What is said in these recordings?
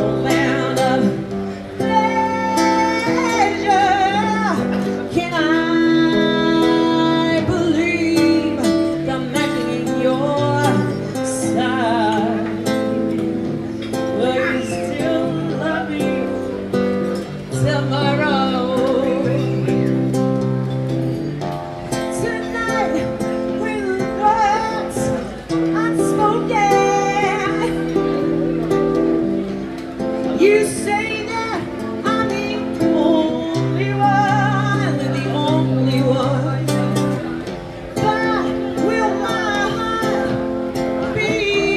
moment of pleasure. Can I believe the magic in your side? Will you still love me tomorrow? You say that I'm the only one, but will my heart be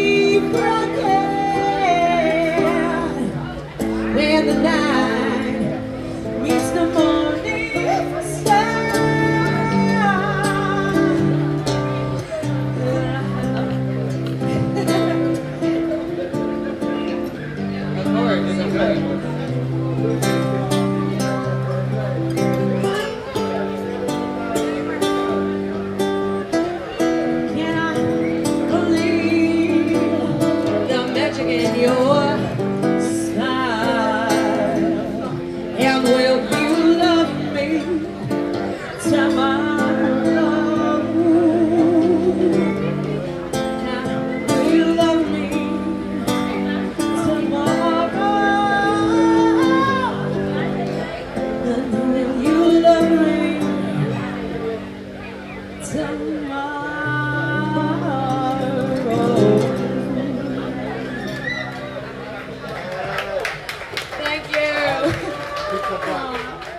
broken when the night meets the morning star? Can I believe the magic in your smile? And will you love me tomorrow? And will you love me tomorrow? And will you love me tomorrow? Thank you.